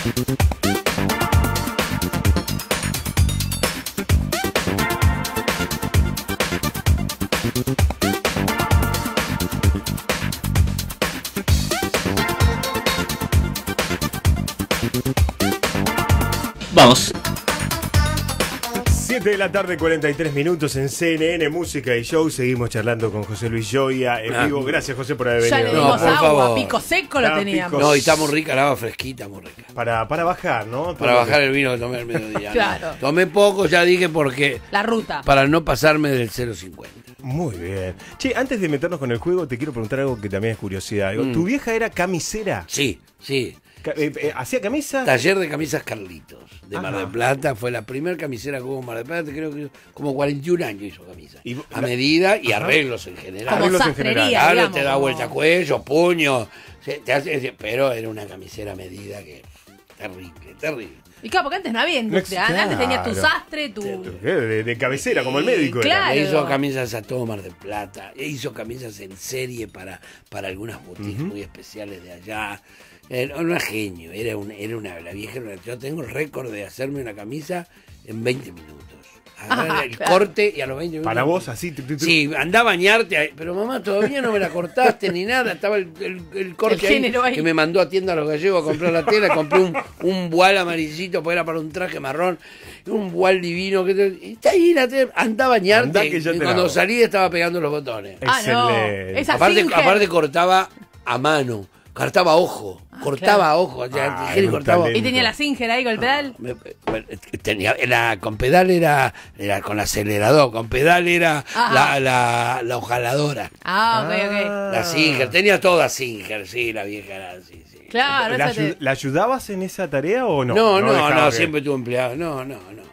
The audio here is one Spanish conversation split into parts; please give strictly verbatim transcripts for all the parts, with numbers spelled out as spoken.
Vamos. siete de la tarde, cuarenta y tres minutos en C N N Música y Show. Seguimos charlando con José Luis Gioia en Ah. vivo. Gracias, José, por haber Ya venido. le dimos No, por agua, favor. pico seco lo Ah, teníamos. pico- No, y está muy rica, la agua fresquita, muy rica. Para, para bajar, ¿no? Para bajar el vino que tomé al mediodía. Claro. ¿no? Tomé poco, ya dije, porque La ruta. para no pasarme del cero cincuenta. Muy bien. Che, antes de meternos con el juego, te quiero preguntar algo que también es curiosidad. Digo, Mm. ¿Tu vieja era camisera? Sí, sí. Ca- eh, eh, ¿Hacía camisa? Taller de camisas Carlitos, de Mar Ajá. del Plata. Fue la primera camisera que hubo en Mar del Plata. Creo que como cuarenta y un años hizo camisas. Y- A la- medida y Ajá. arreglos en general. Como Arreglos en sastrería, general. Claro, digamos, te da como- vuelta a cuello, puño. se- te hace- pero era una camisera a medida que... Terrible, terrible. Y claro, porque antes no había industria. No, Antes tenías tu claro. sastre, tu... ¿Qué? De, de cabecera, como el médico. era. Claro. Le hizo camisas a todo Mar del Plata, e hizo camisas en serie para, para algunas boutiques muy especiales de allá. Era una genio, era, un, era una, la vieja, era una- yo tengo el récord de hacerme una camisa en veinte minutos. Agarrar Ajá, el claro. corte y a los veinte minutos. Para vos, así. tu, tu, tu. Sí, anda a bañarte, ahí, pero mamá, todavía no me la cortaste ni nada. Estaba el, el, el corte El ahí, género ahí. que me mandó a Tienda a los Gallegos a comprar la tela. Compré un, un voile amarillito, porque era para un traje marrón. Un voile divino. Que te- y está ahí la tela, anda a bañarte. Andá que yo te y la cuando hago. salí estaba pegando los botones. Ah, no. Excelente. Esa Aparte, Singer. aparte cortaba a mano, cortaba a ojo, cortaba claro. a ojo. o sea, Ah, tijera y un cortaba. talento. Y tenía la Singer ahí con el pedal. Me- me- tenía, era, con pedal era, era con acelerador, con pedal era Ajá. la, la, la hojaladora. Ah, ok, ok. La Singer, tenía toda Singer, sí, la vieja era así, sí. Claro, ¿La, esa ayu- te- ¿La ayudabas en esa tarea o no? No, no, no, dejaba que- siempre tuve empleado, no, no, no.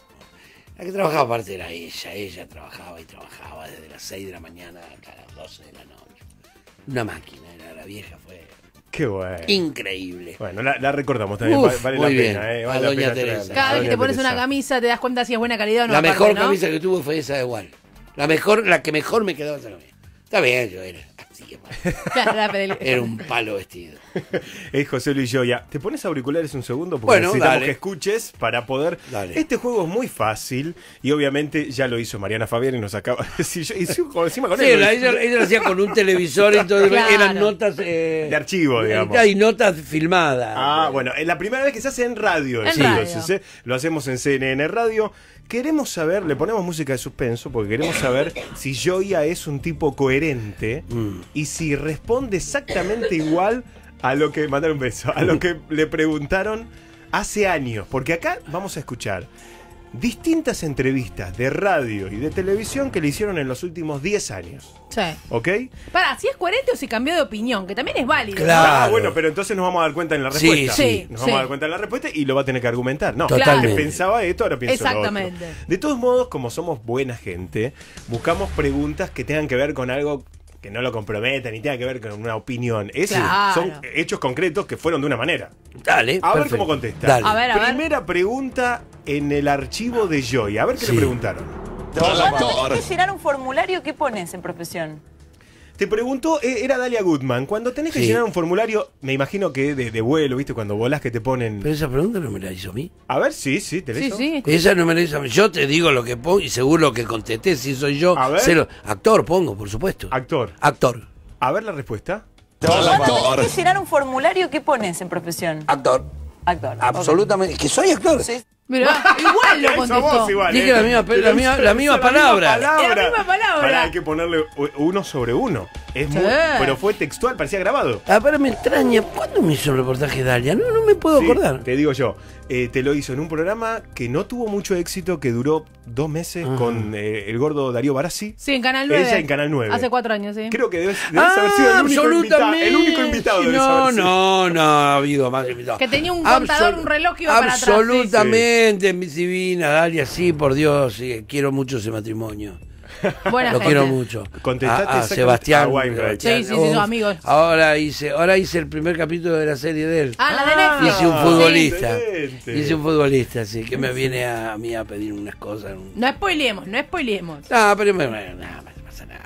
La que trabajaba aparte era ella, ella trabajaba y trabajaba desde las seis de la mañana hasta las doce de la noche. Una máquina, era la vieja, fue Qué bueno. increíble. Bueno, la, la recordamos también. Uf, vale vale muy la bien. pena, eh. A Vale la doña pena Teresa. traerla. Cada A vez que doña te pones Teresa. una camisa te das cuenta si es buena calidad o no. La aparte, mejor ¿no? camisa que tuve fue esa de igual. La mejor, la que mejor me quedaba esa camisa. Está bien, yo era así, hermano. Claro, la pedal- Era un palo vestido. Es José Luis Gioia. ¿Te pones auriculares un segundo? Porque Bueno, necesitamos dale. que escuches para poder... Dale. Este juego es muy fácil y obviamente ya lo hizo Mariana Fabián y nos acaba de decir... yo- y sí, con- encima con Sí, él, la- ella, ella lo hacía con un televisor, entonces Claro. eran notas... eh, De archivo, digamos. Hay notas filmadas. Ah, bueno, es la primera vez que se hace en radio. En eso, radio. entonces, ¿eh? Lo hacemos en C N N Radio. Queremos saber, le ponemos música de suspenso porque queremos saber si Gioia es un tipo coherente Mm. y si responde exactamente igual a lo que... Mandar un beso. A lo que le preguntaron hace años. Porque acá vamos a escuchar distintas entrevistas de radio y de televisión que le hicieron en los últimos diez años. Sí. ¿Ok? Para, si es coherente o si cambió de opinión, que también es válido. Claro. Ah, bueno, pero entonces nos vamos a dar cuenta en la Sí, respuesta. sí, nos sí. vamos a dar cuenta en la respuesta y lo va a tener que argumentar. No, Totalmente. antes pensaba esto, ahora pienso lo otro. Exactamente. De todos modos, como somos buena gente, buscamos preguntas que tengan que ver con algo que no lo comprometan ni tenga que ver con una opinión. Es decir, Claro. son hechos concretos que fueron de una manera. Dale, A ver perfecto. cómo contesta. Dale. A ver, a ver. Primera pregunta en el archivo de Joy. A ver qué Sí. le preguntaron. Cuando tenés que llenar un formulario, ¿qué pones en profesión? Te preguntó, eh, era Dalia Goodman, cuando tenés que Sí. llenar un formulario, me imagino que de, de vuelo, ¿viste? Cuando volás que te ponen... Pero esa pregunta no me la hizo a mí. A ver, sí, sí, te la Sí, hizo. sí. Esa no me la hizo a mí. Yo te digo lo que pongo y seguro lo que contesté. Si soy yo, A ver. cero. Actor pongo, por supuesto. Actor. Actor. A ver la respuesta. Cuando tenés que llenar un formulario, ¿qué pones en profesión? Actor. Actor. Absolutamente. Que soy actor. Sí. Mirá, igual lo Esa voz contestó. igual, Dije ¿eh? la misma- Pero la misma- hizo- la misma hizo palabra. La misma palabra. Pará, hay que ponerle u- uno sobre uno. Es muy, Sí. pero fue textual, parecía grabado. Ah, pero me extraña. ¿Cuándo me hizo el reportaje Dalia? No, no me puedo Sí, acordar. te digo yo, eh, te lo hizo en un programa que no tuvo mucho éxito, que duró dos meses con eh, el gordo Darío Barassi. Sí, en Canal nueve. Ella en Canal nueve. Hace cuatro años, sí. Creo que debes, debes haber sido el único, invita- el único invitado. debes No, haber sido. no, no ha habido más invitados. Que tenía un contador, un reloj que iba para atrás, sí. Absolutamente, mi divina Dalia, sí, por Dios, sí, quiero mucho ese matrimonio. Buena Lo gente. quiero mucho. Contestate A, a exactamente Sebastián. a Weinreich. Sí, sí, sí, son amigos. Ahora hice, ahora hice el primer capítulo de la serie de él. Ah, la de Netflix. Hice un Ah, futbolista. excelente. Hice un futbolista, sí, que me viene a, a mí a pedir unas cosas. No spoileemos, no spoileemos. No, pero me- bueno, nada, no pasa nada.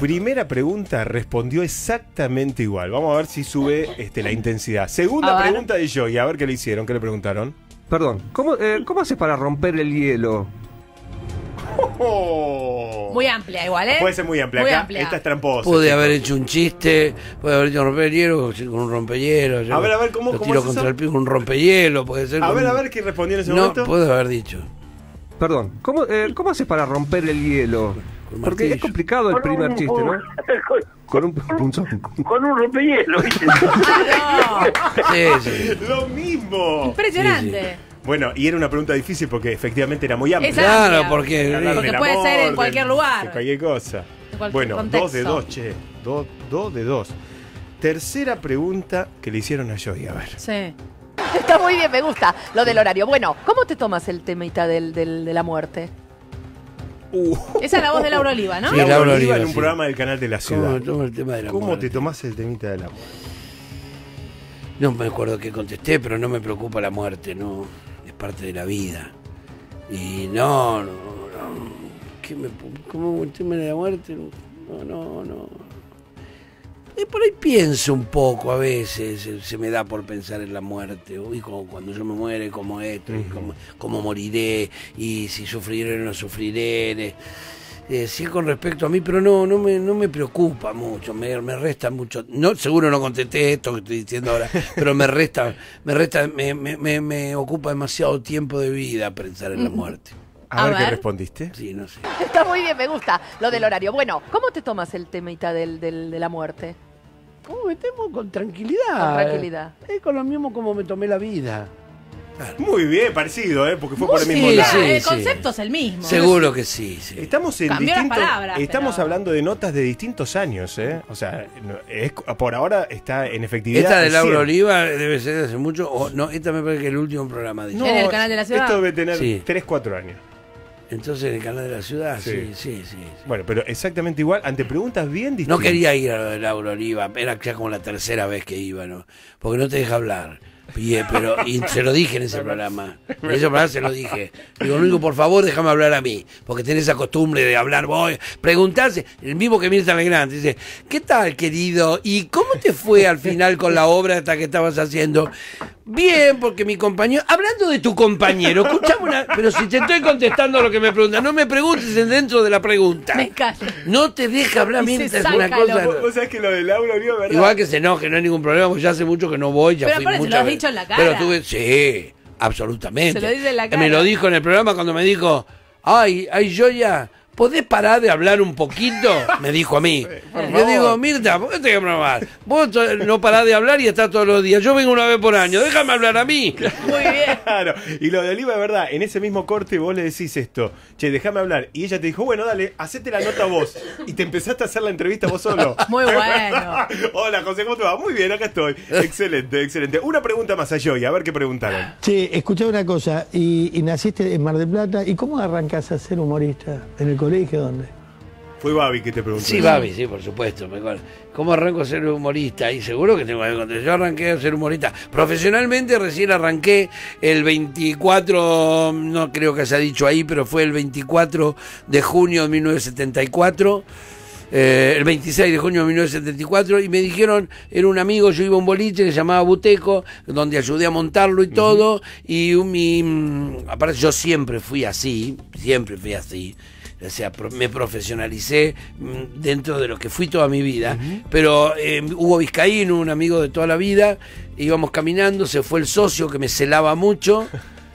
Primera pregunta respondió exactamente igual. Vamos a ver si sube este, la intensidad. Segunda pregunta de Joey, a ver qué le hicieron, qué le preguntaron. Perdón, ¿cómo, eh, ¿cómo haces para romper el hielo? Oh. Muy amplia igual, ¿eh? Puede ser muy amplia. Muy Acá, amplia. esta es tramposa. Pude chicos. haber hecho un chiste, pude haber hecho un rompehielo con un rompehielo. Yo A ver, a ver, ¿cómo- lo cómo tiro es contra eso? el piso con un rompehielo, puede ser. A con ver, a un- ver qué respondió en ese No, momento. puedo haber dicho. Perdón, ¿cómo, eh, ¿cómo haces para romper el hielo? Con Porque martillo. es complicado el Con primer un- chiste, ¿no? Con un punzón. Con un rompehielo, ¿viste? Ah, Sí, sí. Lo mismo. no. Impresionante. Bueno, y era una pregunta difícil porque efectivamente era muy amplia. Esa- Claro, amplia. porque. Hablar Porque del puede amor, ser en del- cualquier lugar. de cualquier cosa. En cualquier Bueno, contexto. dos de dos, che. Dos, dos de dos. Tercera pregunta que le hicieron a Joey. A ver. Sí. Está muy bien, me gusta lo del horario. Bueno, ¿cómo te tomas el temita del, del- de la muerte? Uh. Esa es la voz de Laura Oliva, ¿no? Sí, Laura Laura Oliva Oliva, en un sí. programa del canal de la ¿Cómo ciudad. me tomo el tema de la ¿Cómo muerte? te tomás el temita de la muerte? No me acuerdo qué contesté, pero no me preocupa la muerte, no. Es parte de la vida. Y no, no, no. ¿Qué me, ¿Cómo el tema de la muerte? No, no, no. Y por ahí pienso un poco a veces, se, se me da por pensar en la muerte, y como cuando yo me muere, como esto, y cómo, cómo moriré, y si sufriré o no sufriré. Eh, sí, con respecto a mí, pero no no me, no me preocupa mucho, me, me resta mucho. No, seguro no contesté esto que estoy diciendo ahora, pero me resta, me resta, me, me, me, me ocupa demasiado tiempo de vida pensar en la muerte. A, A ver, qué ver. respondiste. Sí, no sé. Está muy bien, me gusta lo del horario. Bueno, ¿cómo te tomas el temita del, del- de la muerte? ¿Cómo me temo? Con tranquilidad. Con tranquilidad. Es con lo mismo como me tomé la vida. Muy bien, parecido, ¿eh? Porque fue Muy por el mismo sí, lado. sí. el concepto es el mismo. Seguro que sí, sí. Estamos en Cambió las distintos. palabras, estamos pero- hablando de notas de distintos años, ¿eh? O sea, no- es- por ahora está en efectividad. Esta de al Laura cien. Oliva debe ser de hace mucho. O, no, esta me parece que es el último programa de ella. No, ¿En el canal de la ciudad? Esto debe tener Sí. tres, cuatro años. Entonces en el canal de la ciudad, Sí. sí, sí, sí. sí. Bueno, pero exactamente igual, ante preguntas bien distintas. No quería ir a lo de Laura Oliva, era ya como la tercera vez que iba, ¿no? Porque no te deja hablar. Y, eh, pero, y se lo dije en ese programa. En ese programa se lo dije. Digo, lo único, por favor, déjame hablar a mí. Porque tenés esa costumbre de hablar vos, preguntarse. El mismo que Mirta Legrand dice, ¿qué tal, querido? ¿Y cómo te fue al final con la obra hasta que estabas haciendo? Bien, porque mi compañero... Hablando de tu compañero, escuchame una... Pero si te estoy contestando lo que me preguntan, no me preguntes dentro de la pregunta. Me callo. No te deja hablar, Y se Mirta, es saca una lo- cosa... Vos, vos sabés que lo de Laura Oliva, ¿verdad? Igual que se enoje, no hay ningún problema, porque ya hace mucho que no voy, ya Pero fui aparte se muchas lo has veces. dicho en la cara. Pero tuve, sí, absolutamente. Se lo dice en la cara. Me lo dijo en el programa cuando me dijo, ay, ay, Joya, ¿podés parar de hablar un poquito? Me dijo a mí. por Yo favor. digo, Mirta, ¿por qué te que probar? Vos to- no parás de hablar y estás todos los días. Yo vengo una vez por año, déjame hablar a mí. Muy bien. Claro, y lo de Oliva es verdad, en ese mismo corte vos le decís esto, che, déjame hablar, y ella te dijo, bueno, dale, hacete la nota vos, y te empezaste a hacer la entrevista vos solo. Muy bueno. Hola, José, ¿cómo te va? Muy bien, acá estoy. Excelente, excelente. Una pregunta más a Joey, a ver qué preguntaron. Che, escuchá una cosa, y, y naciste en Mar del Plata, ¿y cómo arrancás a ser humorista? ¿En el colegio dónde? Fue Babi que te preguntó. Sí, Babi, sí, por supuesto. Mejor. ¿Cómo arranco a ser humorista? Y seguro que tengo que contestar. Yo arranqué a ser humorista. Profesionalmente recién arranqué el veinticuatro, no creo que se ha dicho ahí, pero fue el veinticuatro de junio de mil novecientos setenta y cuatro. Eh, el veintiséis de junio de mil novecientos setenta y cuatro, y me dijeron, era un amigo, yo iba a un boliche que se llamaba Buteco, donde ayudé a montarlo y todo, y un, mi, mm, aparte yo siempre fui así, siempre fui así, o sea, pro- me profesionalicé mm, dentro de lo que fui toda mi vida, pero eh, Hugo Vizcaíno, un amigo de toda la vida, íbamos caminando, se fue el socio que me celaba mucho,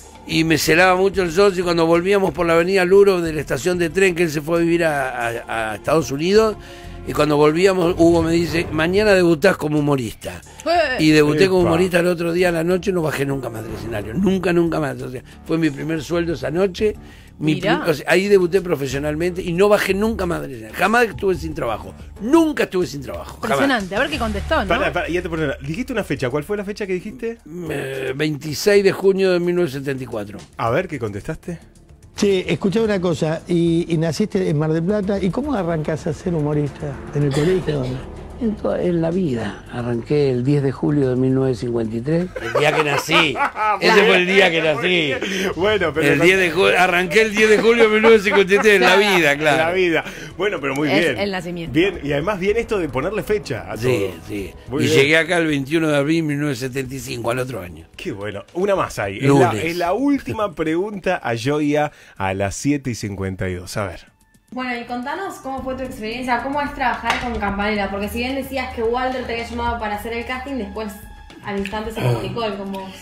y me celaba mucho el socio, y cuando volvíamos por la avenida Luro de la estación de tren, que él se fue a vivir a, a- a Estados Unidos, y cuando volvíamos, Hugo me dice, mañana debutás como humorista. Y debuté como Epa. humorista el otro día a la noche, no bajé nunca más del escenario, nunca, nunca más. O sea, fue mi primer sueldo esa noche, mi Mirá. prim- o sea, ahí debuté profesionalmente y no bajé nunca más del escenario. Jamás estuve sin trabajo, nunca estuve sin trabajo. Jamás. Impresionante. A ver qué contestó, ¿no? Para, para, ya te pongo- dijiste una fecha, ¿cuál fue la fecha que dijiste? Eh, veintiséis de junio de mil novecientos setenta y cuatro. A ver, ¿qué contestaste? Che, escuchá una cosa, y, y naciste en Mar del Plata, ¿y cómo arrancás a ser humorista? ¿En el colegio dónde? En, toda, en la vida. Arranqué el diez de julio de mil novecientos cincuenta y tres. El día que nací. Ese fue el día que nací. Bueno, pero el diez de julio, arranqué el diez de julio de mil novecientos cincuenta y tres. En la vida, claro. En la vida. Bueno, pero muy Es bien. el nacimiento. Bien, y además bien esto de ponerle fecha a todo. Sí, sí. Muy y bien. llegué acá el veintiuno de abril de mil novecientos setenta y cinco, al otro año. Qué bueno. Una más ahí. Es la, Lunes. es la última pregunta a Gioia a las siete y cincuenta y dos. A ver. Bueno, y contanos cómo fue tu experiencia, cómo es trabajar con Campanella, porque si bien decías que Walter te había llamado para hacer el casting, después al instante se comunicó él con vos.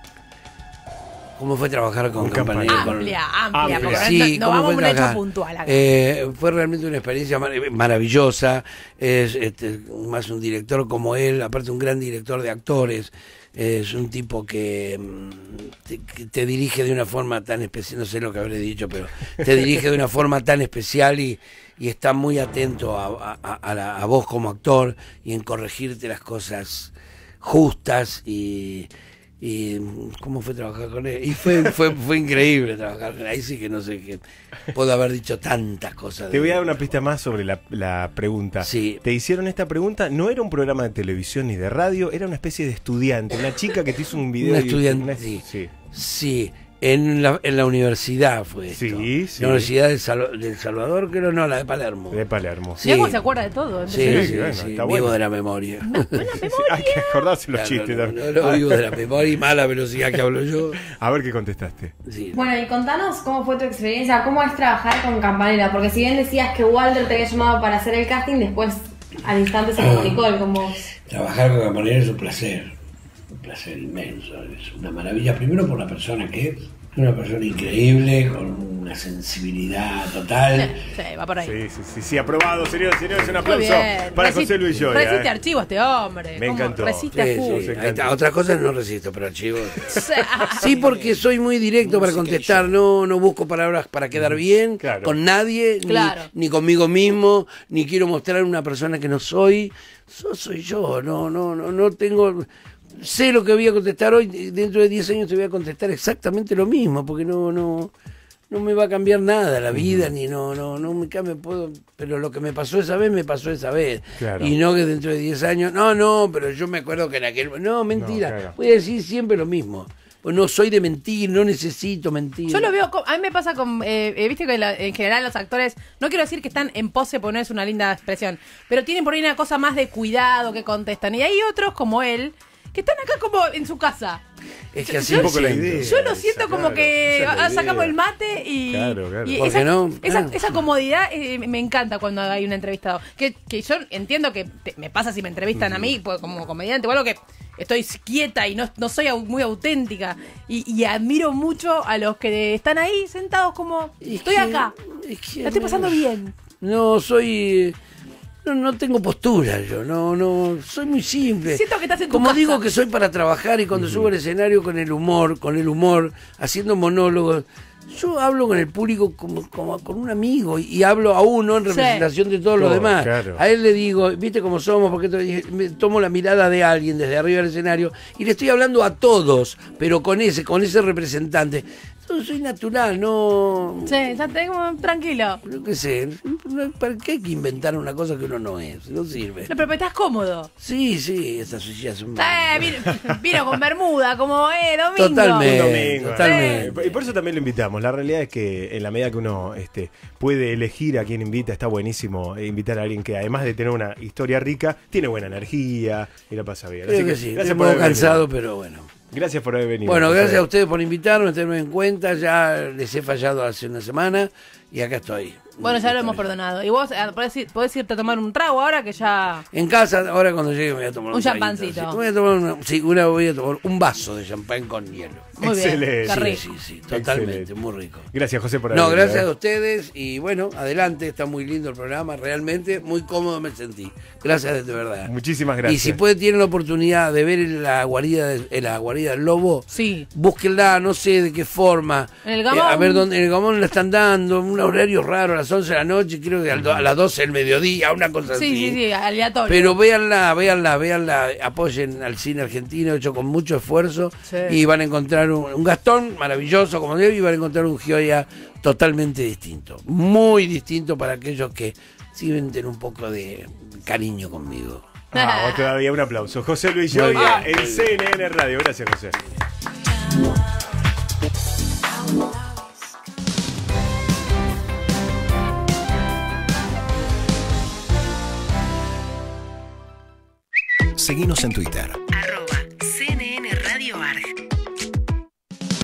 ¿Cómo fue trabajar con Con Campanella? Campanella. Amplia, Amplia. amplia. Porque Sí, no ¿cómo vamos a fue un hecho trabajar? puntual acá. Eh, fue realmente una experiencia mar- maravillosa. Es este, más un director como él, aparte un gran director de actores. Es un tipo que mm, te, que te dirige de una forma tan especial, no sé lo que habré dicho, pero te dirige de una forma tan especial y, y está muy atento a, a, a, la- a vos como actor y en corregirte las cosas justas y... Y cómo fue trabajar con él. Y fue, fue, fue increíble trabajar con él. Ahí sí que no sé qué. Puedo haber dicho tantas cosas. Te de voy a él. dar una pista más sobre la, la pregunta. Sí. Te hicieron esta pregunta, no era un programa de televisión ni de radio, era una especie de estudiante, una chica que te hizo un video. Una de- estudiante, una- sí. sí. Sí, en la, en la universidad fue esto. Sí, sí. La Universidad del, Sal- del Salvador, creo, no, la de Palermo. De Palermo. Sí. Diego se acuerda de todo. Sí, impresionante. sí, bueno, sí, está vivo bueno. de la memoria. Hay que acordarse los Claro, chistes. no, también. no, no, vivo de la memoria y mala velocidad que hablo yo. A ver qué contestaste. Sí. Bueno, y contanos cómo fue tu experiencia, cómo es trabajar con Campanella, porque si bien decías que Walter te había llamado para hacer el casting, después al instante se comunicó él con vos. Trabajar con Campanella es un placer, un placer inmenso, es una maravilla. Primero por la persona que es, una persona increíble, con una sensibilidad total. Sí, va por ahí. Sí, sí, sí, sí, aprobado, señores, señores, un Muy aplauso bien. para Resi- José Luis Gioia. Resiste eh. archivo este hombre. Me ¿Cómo? encantó. Resiste Sí, a full. sí, full. ahí está. Otras cosas no resisto, pero archivos. Sí, Sí, porque soy muy directo para contestar, no, no busco palabras para quedar bien Claro. con nadie, ni- Claro. ni, conmigo mismo, ni quiero mostrar una persona que no soy. Yo soy yo, no, no, no, no tengo. Sé lo que voy a contestar hoy, dentro de diez años te voy a contestar exactamente lo mismo, porque no, no, no me va a cambiar nada la vida, ni no, no, no me cambia, puedo, pero lo que me pasó esa vez, me pasó esa vez. Claro. Y no que dentro de diez años, no, no, pero yo me acuerdo que en aquel. No, mentira, No, claro. voy a decir siempre lo mismo. Pues no soy de mentir, no necesito mentir. Yo lo veo, co- a mí me pasa con, eh, eh, viste que la- en general los actores, no quiero decir que están en pose, porque no es una linda expresión, pero tienen por ahí una cosa más de cuidado que contestan. Y hay otros como él, que están acá como en su casa. Es que Yo- así yo- Un poco la siento. idea. Yo lo siento Esa, como claro, que esa es la ah, sacamos idea. el mate y, Claro, claro. y ¿Por esa, qué no? esa, Ah. esa comodidad eh, me encanta cuando hay un entrevistado. Que, que yo entiendo que te- me pasa si me entrevistan a mí pues, como comediante o algo que estoy quieta y no, no soy au- muy auténtica. Y, y admiro mucho a los que están ahí sentados como, Es estoy que- acá, es que la estoy no- pasando bien. No, soy. No, no tengo postura yo, no, no, soy muy simple. Siento que estás en tu Como casa. digo que soy para trabajar y cuando subo al escenario con el humor, con el humor, haciendo monólogos, yo hablo con el público como, como con un amigo y, y hablo a uno en Sí. representación de todos los Todo, demás. claro. A él le digo, viste cómo somos, porque te- me tomo la mirada de alguien desde arriba del escenario y le estoy hablando a todos, pero con ese, con ese representante. Entonces soy natural, no. Sí, ya tengo tranquilo. Yo qué sé, no- ¿para qué hay que inventar una cosa que uno no es? No sirve. No, pero estás cómodo. Sí, sí, estas sillas son... Eh, vino, vino con bermuda, como eh, domingo. Totalmente. Un domingo, totalmente. eh. Y por eso también lo invitamos. La realidad es que en la medida que uno este, puede elegir a quién invita, está buenísimo eh, invitar a alguien que además de tener una historia rica, tiene buena energía y la pasa bien. Creo Así que que sí, gracias estoy por un haber poco cansado, venido. pero bueno. Gracias por haber venido. Bueno, José. gracias a ustedes por invitarme, tenerme en cuenta. Ya les he fallado hace una semana y acá estoy. Bueno, ya lo hemos perdonado. Y vos eh, podés, ir- podés irte a tomar un trago ahora que ya... En casa, ahora cuando llegue me voy a tomar un, Un traguito, champancito. sí. Voy a tomar una, sí, una voy a tomar un vaso de champán con hielo. Muy Excelente. bien, qué Sí, rico. sí, sí, totalmente, Excelente. muy rico. Gracias, José, por haber No, venido. gracias eh. a ustedes y bueno, adelante, está muy lindo el programa, realmente muy cómodo me sentí. Gracias de verdad. Muchísimas gracias. Y si pueden, tienen la oportunidad de ver la guarida, de- en la guarida del lobo, Sí. búsquenla, no sé de qué forma. En el Gamón. Eh, a ver dónde, en el Gamón la están dando, un horario raro a las once de la noche, creo que al do- a las doce del mediodía, una cosa Sí, así. sí, sí, aleatorio. Pero véanla, véanla, véanla, apoyen al cine argentino, hecho con mucho esfuerzo, Sí. y van a encontrar un, un Gastón maravilloso, como digo, y van a encontrar un Gioia totalmente distinto, muy distinto para aquellos que siguen tener un poco de cariño conmigo. Vamos todavía, un aplauso. José Luis Gioia en C N N Radio. Gracias, José. Seguinos en Twitter,